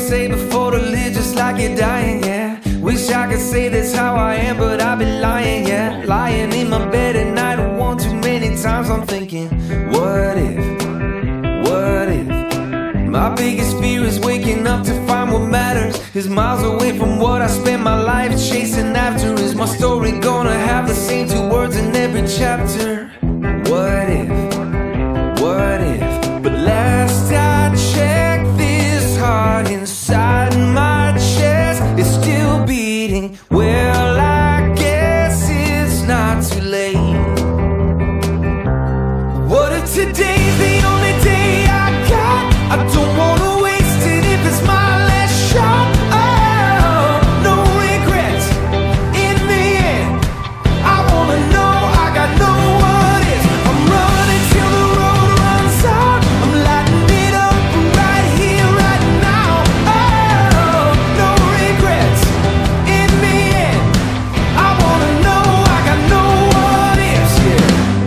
say before to live just like you're dying, yeah. Wish I could say that's how I am, but I'd be lying, yeah. Lying in my bed at night, one too many times I'm thinking, what if, what if? My biggest fear is waking up to find what matters is miles away from what I spent my life chasing after. Is my story gonna have the same two words in every chapter? What if, what if? But last I checked, this heart inside my chest is still beating. Well, I guess it's not too late. What if today's the only day I got? I don't wanna waste it if it's my last shot. Oh, no regrets in the end. I wanna know I got no what ifs. I'm running till the road runs out. I'm lighting it up right here, right now. Oh, no regrets in the end. I wanna know I got no what ifs, yeah.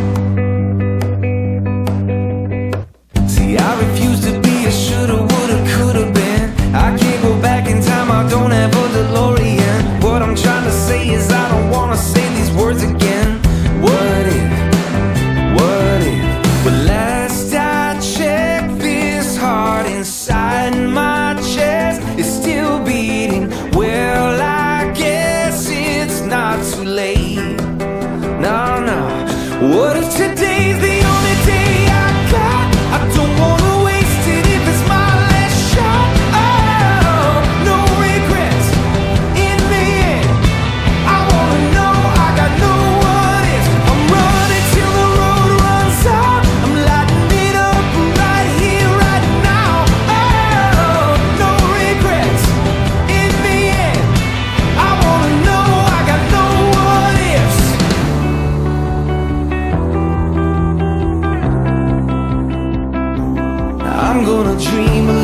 See, I refuse to be a shoulda, woulda, coulda been. I can't go back in time, I don't have a DeLorean. What I'm trying to say is I don't wanna say these words again. What if, what if? But last I checked, this heart inside my chest is still beating. Well, I guess it's not too late. No, no. What if today's the only day I got? I don't wanna waste it if it's my last shot. Oh, no regrets in the end. I wanna know I got no what ifs. I'm running till the road runs out. I'm lighting it up right here, right now. Oh, no regrets in the end. I wanna know I got no what ifs. I'm gonna dream a